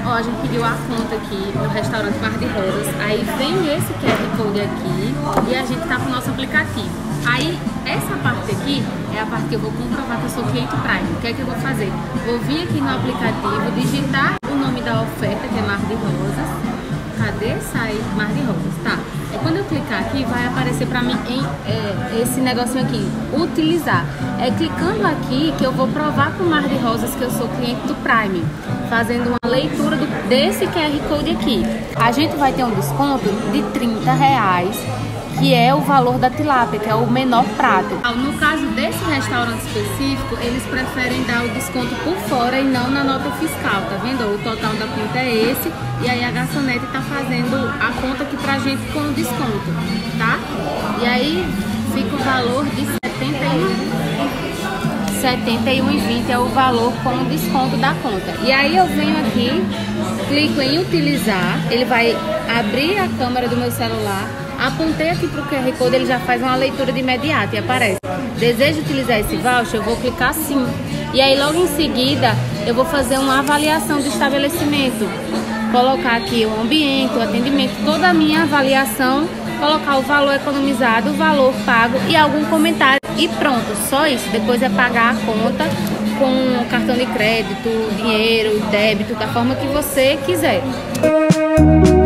Ó, a gente pediu a conta aqui no restaurante Mar de Rosas. Aí vem esse QR Code aqui e a gente tá com o nosso aplicativo. Aí essa parte aqui é a parte que eu vou comprovar que eu sou cliente Prime. O que é que eu vou fazer? Vou vir aqui no aplicativo, digitar o nome da oferta, que é Mar de Rosas. Cadê? Sai Mar de Rosas, tá? É quando eu clicar aqui, vai aparecer pra mim esse negocinho aqui, utilizar. É clicando aqui que eu vou provar com o Mar de Rosas que eu sou cliente do Prime, fazendo uma leitura desse QR Code aqui. A gente vai ter um desconto de R$30, que é o valor da tilápia, que é o menor prato. No caso desse restaurante específico, eles preferem dar o desconto por fora e não na nota fiscal, tá vendo? O total da conta é esse, e aí a garçonete tá fazendo a conta aqui pra gente com o desconto, tá? E aí fica o valor de R$71,20 é o valor com o desconto da conta. E aí eu venho aqui, clico em utilizar, ele vai abrir a câmera do meu celular. Apontei aqui para o QR Code, ele já faz uma leitura de imediato e aparece: deseja utilizar esse voucher? Eu vou clicar sim. E aí logo em seguida eu vou fazer uma avaliação do estabelecimento. Colocar aqui o ambiente, o atendimento, toda a minha avaliação, colocar o valor economizado, o valor pago e algum comentário. E pronto, só isso. Depois é pagar a conta com cartão de crédito, dinheiro, débito, da forma que você quiser.